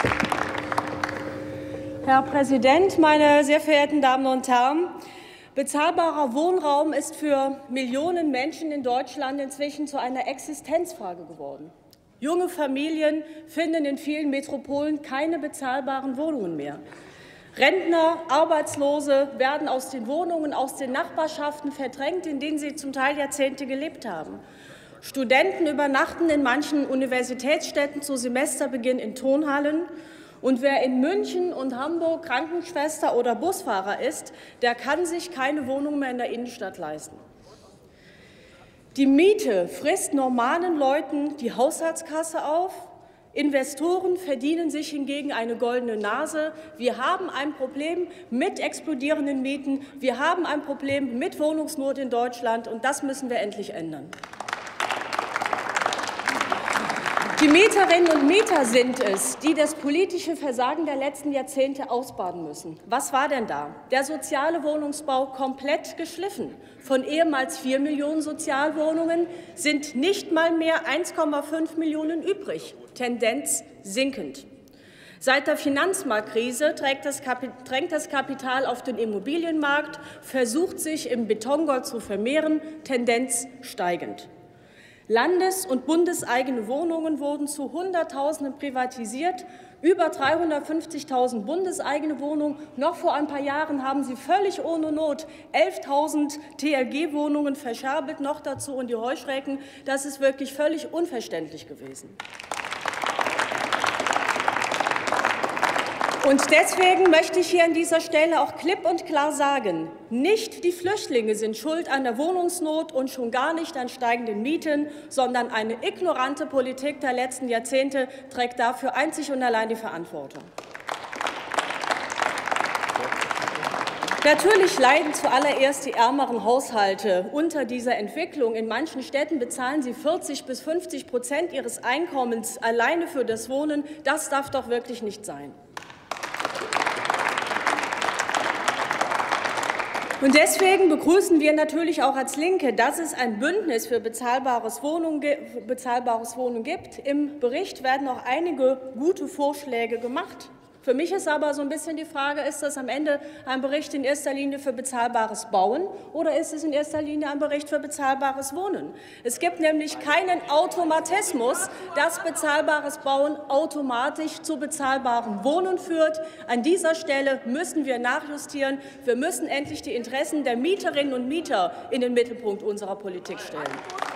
Herr Präsident, meine sehr verehrten Damen und Herren! Bezahlbarer Wohnraum ist für Millionen Menschen in Deutschland inzwischen zu einer Existenzfrage geworden. Junge Familien finden in vielen Metropolen keine bezahlbaren Wohnungen mehr. Rentner, Arbeitslose werden aus den Wohnungen, aus den Nachbarschaften verdrängt, in denen sie zum Teil Jahrzehnte gelebt haben. Studenten übernachten in manchen Universitätsstädten zu Semesterbeginn in Turnhallen. Und wer in München und Hamburg Krankenschwester oder Busfahrer ist, der kann sich keine Wohnung mehr in der Innenstadt leisten. Die Miete frisst normalen Leuten die Haushaltskasse auf. Investoren verdienen sich hingegen eine goldene Nase. Wir haben ein Problem mit explodierenden Mieten. Wir haben ein Problem mit Wohnungsnot in Deutschland, und das müssen wir endlich ändern. Die Mieterinnen und Mieter sind es, die das politische Versagen der letzten Jahrzehnte ausbaden müssen. Was war denn da? Der soziale Wohnungsbau komplett geschliffen. Von ehemals 4 Millionen Sozialwohnungen sind nicht mal mehr 1,5 Millionen übrig. Tendenz sinkend. Seit der Finanzmarktkrise drängt das Kapital auf den Immobilienmarkt, versucht sich im Betongold zu vermehren, Tendenz steigend. Landes- und bundeseigene Wohnungen wurden zu Hunderttausenden privatisiert, über 350.000 bundeseigene Wohnungen. Noch vor ein paar Jahren haben Sie völlig ohne Not 11.000 TLG-Wohnungen verscherbelt, noch dazu in die Heuschrecken. Das ist wirklich völlig unverständlich gewesen. Und deswegen möchte ich hier an dieser Stelle auch klipp und klar sagen, nicht die Flüchtlinge sind schuld an der Wohnungsnot und schon gar nicht an steigenden Mieten, sondern eine ignorante Politik der letzten Jahrzehnte trägt dafür einzig und allein die Verantwortung. Natürlich leiden zuallererst die ärmeren Haushalte unter dieser Entwicklung. In manchen Städten bezahlen sie 40 bis 50% ihres Einkommens alleine für das Wohnen. Das darf doch wirklich nicht sein. Und deswegen begrüßen wir natürlich auch als Linke, dass es ein Bündnis für bezahlbares Wohnen gibt. Im Bericht werden auch einige gute Vorschläge gemacht. Für mich ist aber so ein bisschen die Frage, ist das am Ende ein Bericht in erster Linie für bezahlbares Bauen oder ist es in erster Linie ein Bericht für bezahlbares Wohnen? Es gibt nämlich keinen Automatismus, dass bezahlbares Bauen automatisch zu bezahlbarem Wohnen führt. An dieser Stelle müssen wir nachjustieren. Wir müssen endlich die Interessen der Mieterinnen und Mieter in den Mittelpunkt unserer Politik stellen.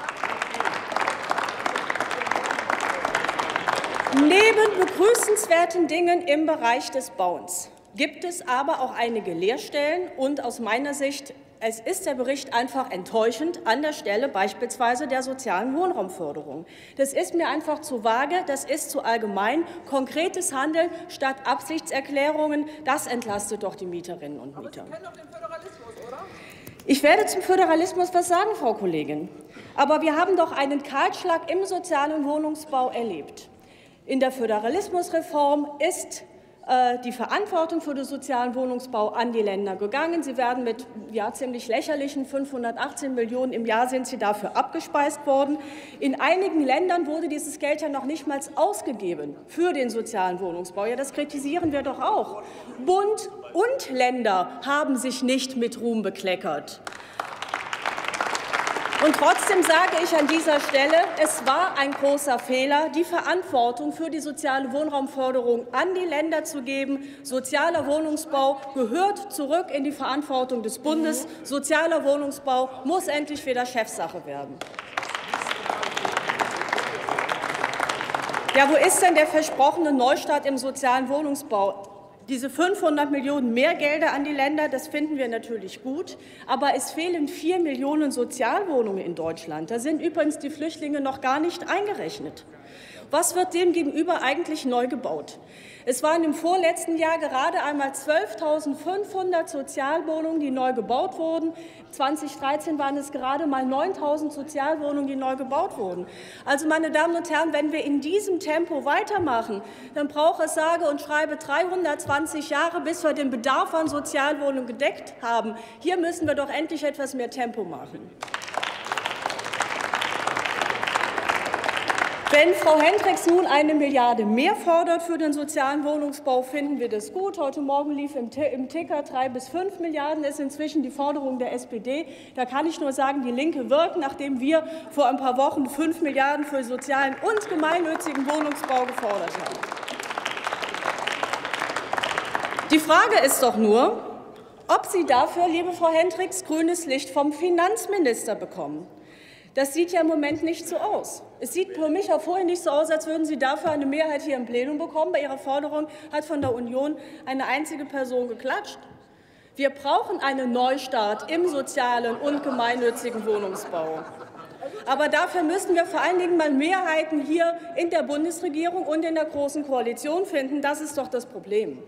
Neben begrüßenswerten Dingen im Bereich des Bauens gibt es aber auch einige Leerstellen. Und aus meiner Sicht ist der Bericht einfach enttäuschend an der Stelle beispielsweise der sozialen Wohnraumförderung. Das ist mir einfach zu vage, das ist zu allgemein. Konkretes Handeln statt Absichtserklärungen, das entlastet doch die Mieterinnen und Mieter. Aber Sie kennen doch den Föderalismus, oder? Ich werde zum Föderalismus was sagen, Frau Kollegin. Aber wir haben doch einen Kahlschlag im sozialen Wohnungsbau erlebt. In der Föderalismusreform ist die Verantwortung für den sozialen Wohnungsbau an die Länder gegangen. Sie werden mit ziemlich lächerlichen 518 Millionen im Jahr sind sie dafür abgespeist worden. In einigen Ländern wurde dieses Geld ja noch nicht mal ausgegeben für den sozialen Wohnungsbau. Ja, das kritisieren wir doch auch. Bund und Länder haben sich nicht mit Ruhm bekleckert. Und trotzdem sage ich an dieser Stelle, es war ein großer Fehler, die Verantwortung für die soziale Wohnraumförderung an die Länder zu geben. Sozialer Wohnungsbau gehört zurück in die Verantwortung des Bundes. Sozialer Wohnungsbau muss endlich wieder Chefsache werden. Ja, wo ist denn der versprochene Neustart im sozialen Wohnungsbau? Diese 500 Millionen mehr Gelder an die Länder, das finden wir natürlich gut. Aber es fehlen 4 Millionen Sozialwohnungen in Deutschland. Da sind übrigens die Flüchtlinge noch gar nicht eingerechnet. Was wird demgegenüber eigentlich neu gebaut? Es waren im vorletzten Jahr gerade einmal 12.500 Sozialwohnungen, die neu gebaut wurden. 2013 waren es gerade mal 9.000 Sozialwohnungen, die neu gebaut wurden. Also, meine Damen und Herren, wenn wir in diesem Tempo weitermachen, dann braucht es sage und schreibe 320 Jahre, bis wir den Bedarf an Sozialwohnungen gedeckt haben. Hier müssen wir doch endlich etwas mehr Tempo machen. Wenn Frau Hendricks nun 1 Milliarde mehr fordert für den sozialen Wohnungsbau, finden wir das gut. Heute Morgen lief im Ticker 3 bis 5 Milliarden, ist inzwischen die Forderung der SPD. Da kann ich nur sagen, die Linke wirkt, nachdem wir vor ein paar Wochen 5 Milliarden für sozialen und gemeinnützigen Wohnungsbau gefordert haben. Die Frage ist doch nur, ob Sie dafür, liebe Frau Hendricks, grünes Licht vom Finanzminister bekommen. Das sieht ja im Moment nicht so aus. Es sieht für mich auch vorher nicht so aus, als würden Sie dafür eine Mehrheit hier im Plenum bekommen. Bei Ihrer Forderung hat von der Union eine einzige Person geklatscht. Wir brauchen einen Neustart im sozialen und gemeinnützigen Wohnungsbau. Aber dafür müssen wir vor allen Dingen mal Mehrheiten hier in der Bundesregierung und in der Großen Koalition finden. Das ist doch das Problem.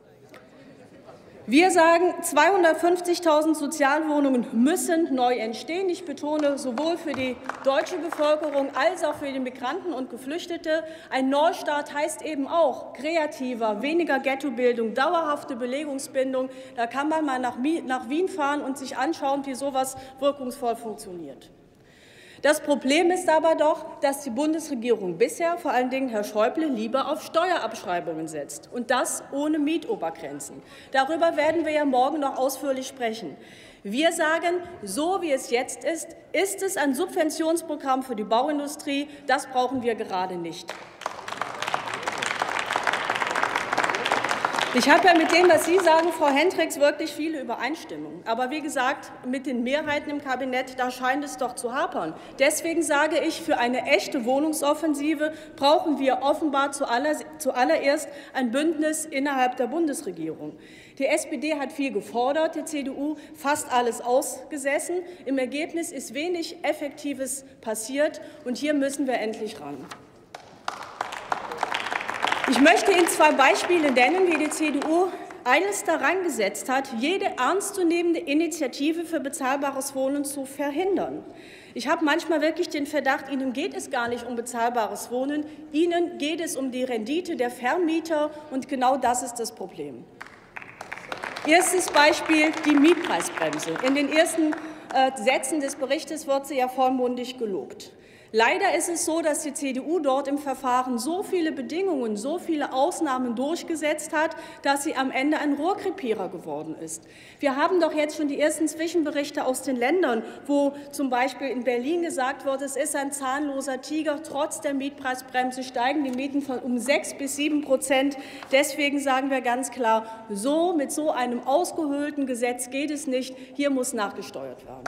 Wir sagen, 250.000 Sozialwohnungen müssen neu entstehen. Ich betone, sowohl für die deutsche Bevölkerung als auch für die Migranten und Geflüchtete. Ein Neustart heißt eben auch kreativer, weniger Ghettobildung, dauerhafte Belegungsbindung. Da kann man mal nach Wien fahren und sich anschauen, wie sowas wirkungsvoll funktioniert. Das Problem ist aber doch, dass die Bundesregierung bisher, vor allen Dingen Herr Schäuble, lieber auf Steuerabschreibungen setzt, und das ohne Mietobergrenzen. Darüber werden wir ja morgen noch ausführlich sprechen. Wir sagen, so wie es jetzt ist es ein Subventionsprogramm für die Bauindustrie. Das brauchen wir gerade nicht. Ich habe ja mit dem, was Sie sagen, Frau Hendricks, wirklich viele Übereinstimmungen. Aber wie gesagt, mit den Mehrheiten im Kabinett, da scheint es doch zu hapern. Deswegen sage ich, für eine echte Wohnungsoffensive brauchen wir offenbar zuallererst ein Bündnis innerhalb der Bundesregierung. Die SPD hat viel gefordert, die CDU fast alles ausgesessen. Im Ergebnis ist wenig Effektives passiert, und hier müssen wir endlich ran. Ich möchte Ihnen 2 Beispiele nennen, wie die CDU eines daran gesetzt hat, jede ernstzunehmende Initiative für bezahlbares Wohnen zu verhindern. Ich habe manchmal wirklich den Verdacht, Ihnen geht es gar nicht um bezahlbares Wohnen, Ihnen geht es um die Rendite der Vermieter, und genau das ist das Problem. Erstes Beispiel, die Mietpreisbremse. In den ersten Sätzen des Berichts wird sie ja vollmundig gelobt. Leider ist es so, dass die CDU dort im Verfahren so viele Bedingungen, so viele Ausnahmen durchgesetzt hat, dass sie am Ende ein Rohrkrepierer geworden ist. Wir haben doch jetzt schon die ersten Zwischenberichte aus den Ländern, wo zum Beispiel in Berlin gesagt wird, es ist ein zahnloser Tiger. Trotz der Mietpreisbremse steigen die Mieten um 6 bis 7%. Deswegen sagen wir ganz klar, mit so einem ausgehöhlten Gesetz geht es nicht. Hier muss nachgesteuert werden.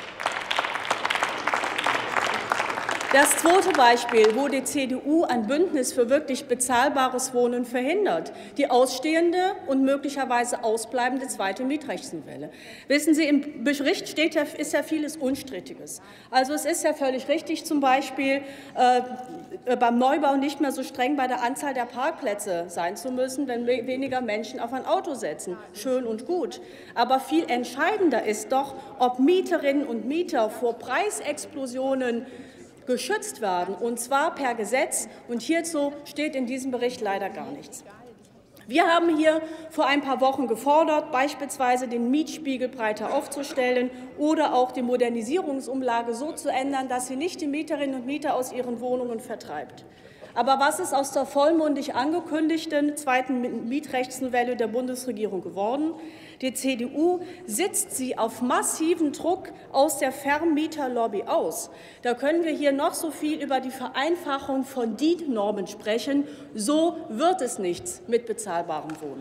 Das zweite Beispiel, wo die CDU ein Bündnis für wirklich bezahlbares Wohnen verhindert, die ausstehende und möglicherweise ausbleibende zweite Mietrechtsnovelle. Wissen Sie, im Bericht ist ja vieles Unstrittiges. Also es ist ja völlig richtig, zum Beispiel beim Neubau nicht mehr so streng bei der Anzahl der Parkplätze sein zu müssen, wenn weniger Menschen auf ein Auto setzen. Schön und gut. Aber viel entscheidender ist doch, ob Mieterinnen und Mieter vor Preisexplosionen geschützt werden, und zwar per Gesetz. Und hierzu steht in diesem Bericht leider gar nichts. Wir haben hier vor ein paar Wochen gefordert, beispielsweise den Mietspiegel breiter aufzustellen oder auch die Modernisierungsumlage so zu ändern, dass sie nicht die Mieterinnen und Mieter aus ihren Wohnungen vertreibt. Aber was ist aus der vollmundig angekündigten zweiten Mietrechtsnovelle der Bundesregierung geworden? Die CDU sitzt sie auf massiven Druck aus der Vermieterlobby aus. Da können wir hier noch so viel über die Vereinfachung von DIN-Normen sprechen. So wird es nichts mit bezahlbarem Wohnen.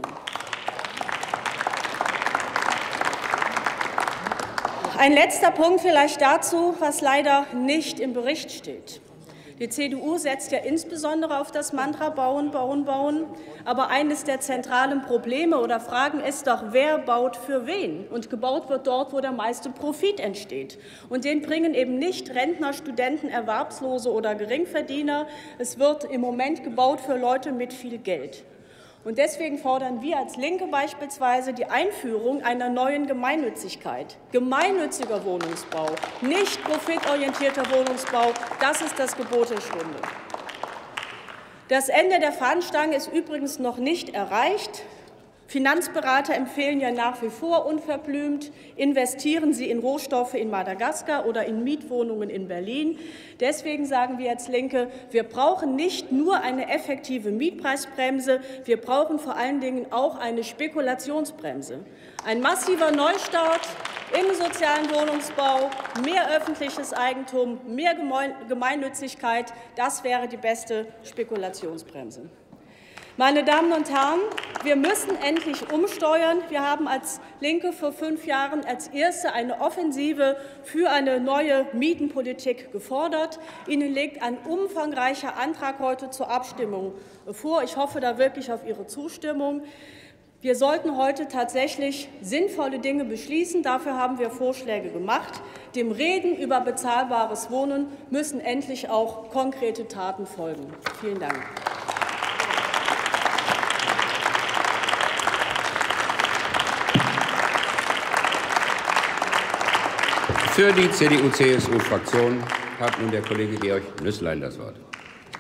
Ein letzter Punkt vielleicht dazu, was leider nicht im Bericht steht. Die CDU setzt ja insbesondere auf das Mantra Bauen, Bauen, Bauen. Aber eines der zentralen Probleme oder Fragen ist doch, wer baut für wen? Und gebaut wird dort, wo der meiste Profit entsteht. Und den bringen eben nicht Rentner, Studenten, Erwerbslose oder Geringverdiener. Es wird im Moment gebaut für Leute mit viel Geld. Und deswegen fordern wir als Linke beispielsweise die Einführung einer neuen Gemeinnützigkeit. Gemeinnütziger Wohnungsbau, nicht profitorientierter Wohnungsbau, das ist das Gebot der Stunde. Das Ende der Fahnenstange ist übrigens noch nicht erreicht. Finanzberater empfehlen ja nach wie vor unverblümt, investieren Sie in Rohstoffe in Madagaskar oder in Mietwohnungen in Berlin. Deswegen sagen wir als Linke, wir brauchen nicht nur eine effektive Mietpreisbremse, wir brauchen vor allen Dingen auch eine Spekulationsbremse. Ein massiver Neustart im sozialen Wohnungsbau, mehr öffentliches Eigentum, mehr Gemeinnützigkeit, das wäre die beste Spekulationsbremse. Meine Damen und Herren, wir müssen endlich umsteuern. Wir haben als Linke vor 5 Jahren als Erste eine Offensive für eine neue Mietenpolitik gefordert. Ihnen liegt ein umfangreicher Antrag heute zur Abstimmung vor. Ich hoffe da wirklich auf Ihre Zustimmung. Wir sollten heute tatsächlich sinnvolle Dinge beschließen. Dafür haben wir Vorschläge gemacht. Dem Reden über bezahlbares Wohnen müssen endlich auch konkrete Taten folgen. Vielen Dank. Für die CDU-CSU-Fraktion hat nun der Kollege Georg Nüßlein das Wort.